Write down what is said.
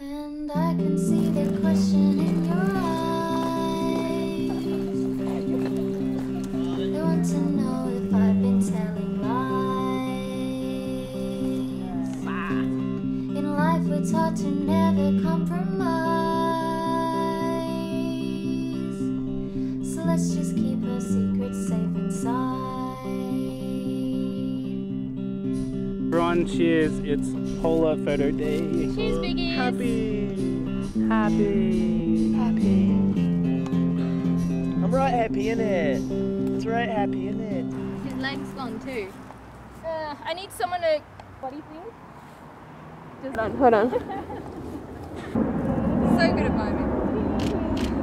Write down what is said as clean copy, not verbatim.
And I can see the question in your eyes. They want to know if I've been telling lies. In life we're taught to never compromise. So let's just keep our secrets safe inside. Everyone, cheers! It's polar photo day. Cheers, biggies! Happy! Happy! Happy! I'm right happy, innit? It's right happy, innit? His leg's gone too. I need someone to... What do you think? Just hold on. So good at miming.